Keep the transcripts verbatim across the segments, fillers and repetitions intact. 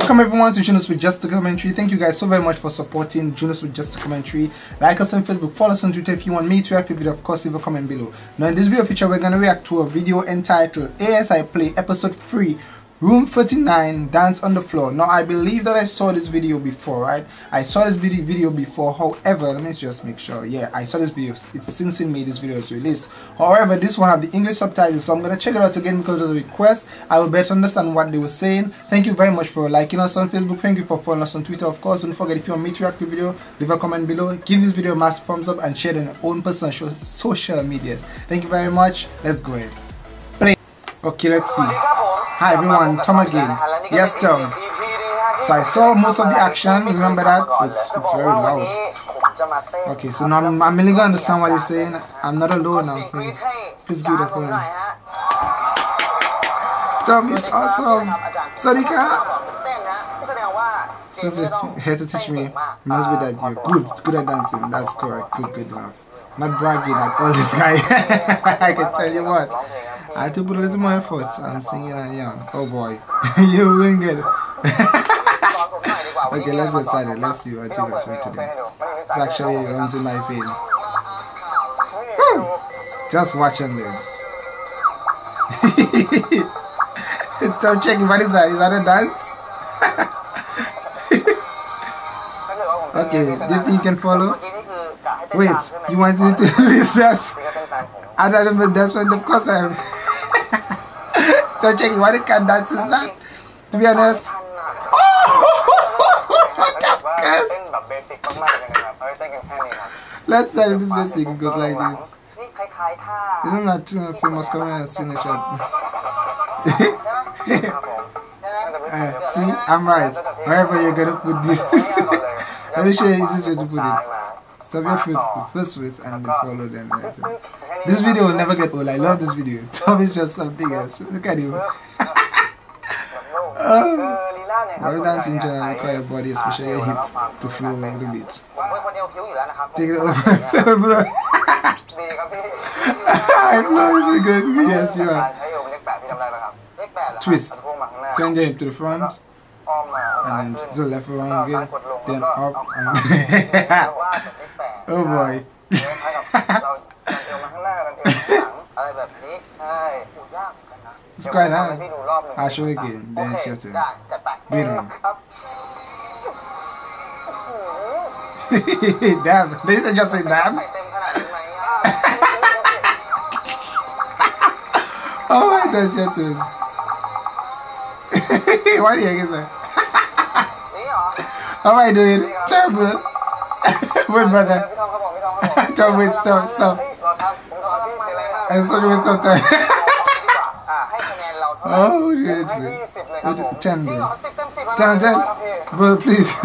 Welcome everyone to Jonas with Just a Commentary. Thank you guys so very much for supporting Jonas with Just a Commentary. Like us on Facebook, follow us on Twitter. If you want me to react to a video, of course leave a comment below. Now in this video feature we're gonna react to a video entitled A S I Play Episode three Room thirty-nine Dance on the Floor. Now I believe that I saw this video before, right? I saw this video video before. However, let me just make sure. Yeah, I saw this video. It's since in May this video is released. However, this one have the English subtitles, so I'm gonna check it out again because of the request. I will better understand what they were saying. Thank you very much for liking us on Facebook. Thank you for following us on Twitter. Of course, don't forget, if you want me to react to the video, leave a comment below. Give this video a massive thumbs up and share it on your own personal social medias. Thank you very much. Let's go ahead. Play. Okay, let's see. Hi everyone, Tom again. Yes, Tom. So I saw most of the action. Remember that? It's, it's very loud. Okay, so now I'm, I'm really gonna understand what he's saying. I'm not alone. I'm saying it's beautiful. Tom is awesome. Sadika. Since you're here to teach me, it must be that you're good, good at dancing. That's correct. Good, good enough. Not bragging at all this guy. I can tell you what. I had to put a little more effort. I'm singing and young. Oh boy. You wing it. Okay, let's get started. Let's see what you got show today. It's actually runs in my vein. Woo! Just watching them. Stop checking. What is that? Is that a dance? Okay, do you think you can follow? Wait, you wanted to do this dance? I don't know, that's what, of course I am. So checking what kind of dance is that? To be honest. Oh! Let's start this basic. It goes like this. Isn't that uh, famous Korean signature? uh, see, I'm right. Wherever you're gonna put this. Let me show you the easiest way to put it. Stop your foot first with and then follow them. Right? This video will never get old. I love this video. Tom is just something else. Look at you. Oh. While dancing in general require your body, especially your hip, to flow with the beat. Take it over. I flow is good. Yes, you are. Twist. Send your hip to the front. And then to the left around again, then up and oh boy. It's quite hard. I'll show you again, then it's your turn. Beat on. Damn, these are just saying damn. Oh my god, it's your turn. What are you saying? How am I doing? Terrible. Wait, brother. Don't wait, stop, stop. I'm sorry, wait, stop time. Oh, shit. ten, bro. ten, ten. Bro, please.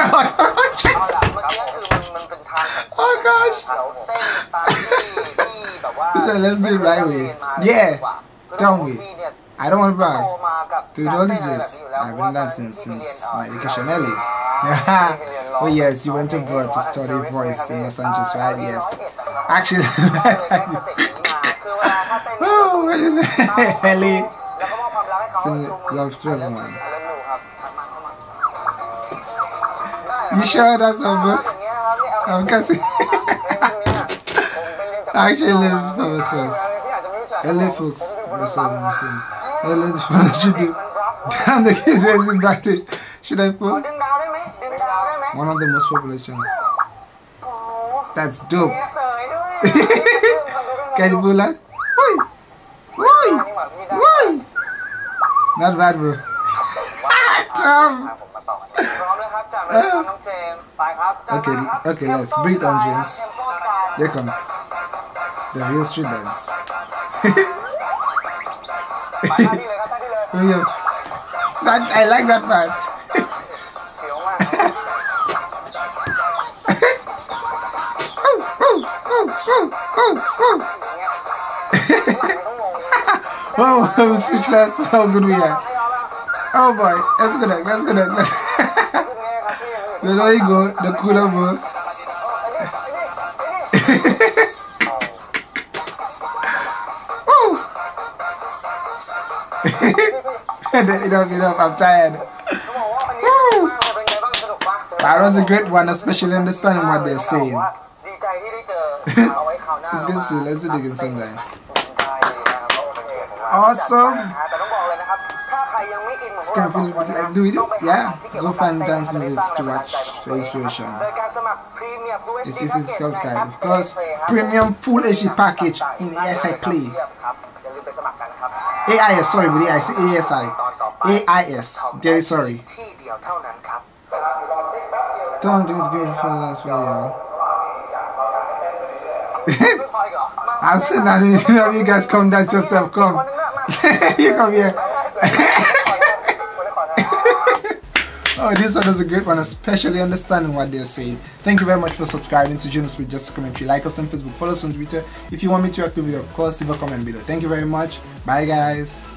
Oh, gosh. He said, let's do it right way. Yeah. Don't wait. I don't want to brag. Through all this, I've been dancing since my education early. Oh yes, you went abroad to study voice in Los Angeles, right? Yes. Actually, oh, what is it? Ellie. Love to everyone. You sure that's over? I'm guessing. Actually, live for ourselves. L A folks, that's all I'm saying. L A, what should do? Damn, the kids raising badly. Should I put? One of the most popular channels. That's dope. Can you pull that? Woi! Woi! Woi! Not bad, bro. Tom! Uh, okay, okay, let's breathe on, James. Here comes the real street dance. That, I like that part. Oh, I'm speechless. How good we are. Oh boy, let's go there, let's go there. There you go, the cooler bro. Enough, enough, I'm tired. That was a great one, especially understanding what they're saying. Let's go see, let's dig in some guys. Awesome. It's kind of feel like do it? Yeah. Go find dance movies to watch for inspiration. This is its Scout Guide. Of course, premium full H D package in A S I Play. A I S, sorry, but I say A S I. A I S, very sorry. Don't do it good for that video. I said that you, you guys come dance yourself, come. You come here. Oh, this one is a great one, especially understanding what they're saying. Thank you very much for subscribing to Junus with Just a Commentary. Like us on Facebook, follow us on Twitter. If you want me to react to the video, of course, leave a comment below. Thank you very much. Bye, guys.